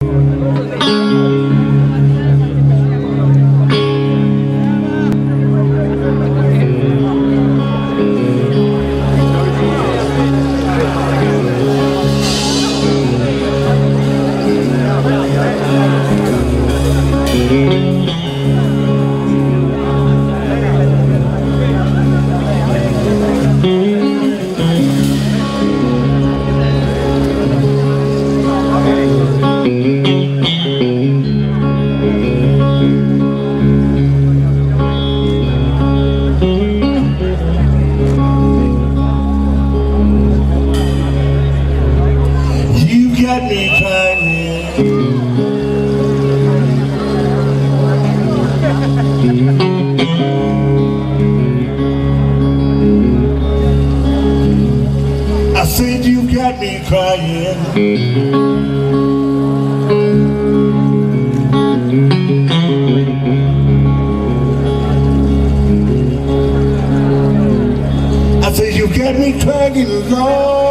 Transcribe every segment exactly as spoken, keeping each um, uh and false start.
Got me crying. I said you got me crying. I said you got me crying, Lord.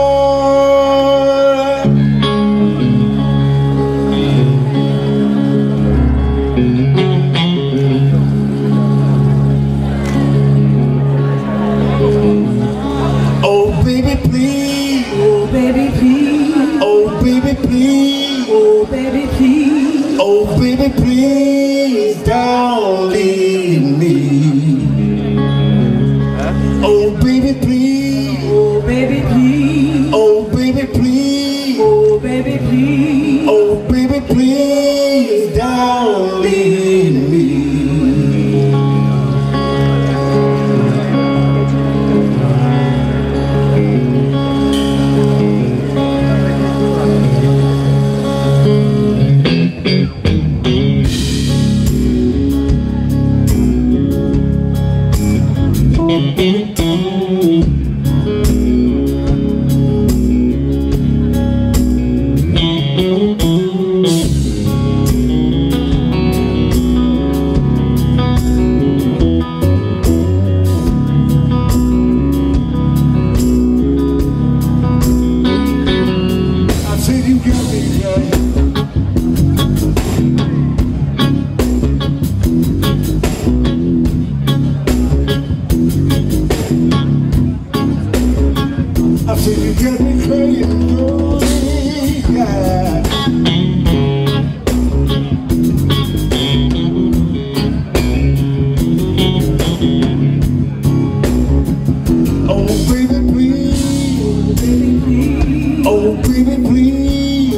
Oh baby please, oh baby please, oh baby please, oh baby please, oh baby please, don't leave me. Oh baby please, oh baby please, oh baby please, oh baby please, oh baby please, don't leave me. I said you got me crying, oh yeah. Oh baby please, oh baby please,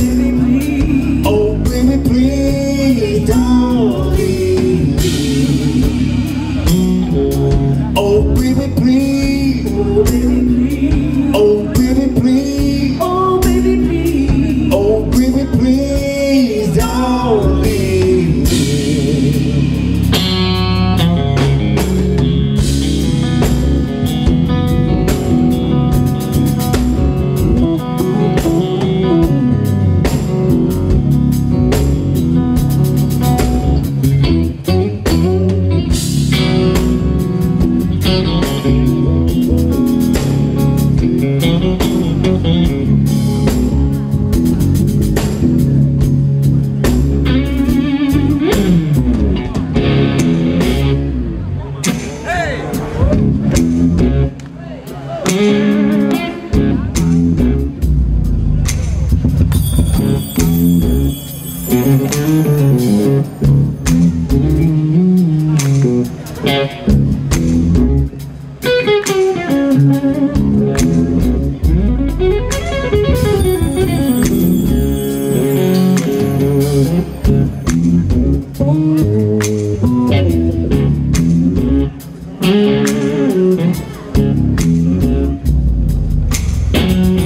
oh baby please, oh baby please, don't leave me. Oh baby please, oh baby please, oh baby please, oh baby please, oh baby please, don't leave me.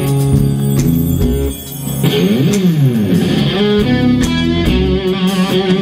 Mm-hmm.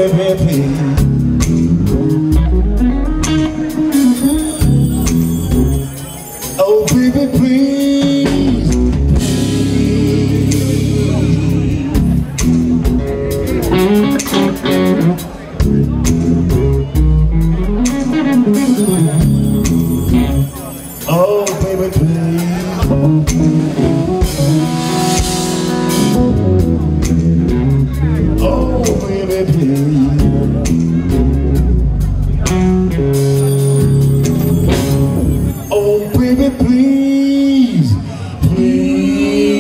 baby, please. Oh, baby, please. Oh, baby, please. Oh, baby, please. Oh, baby, please. Please.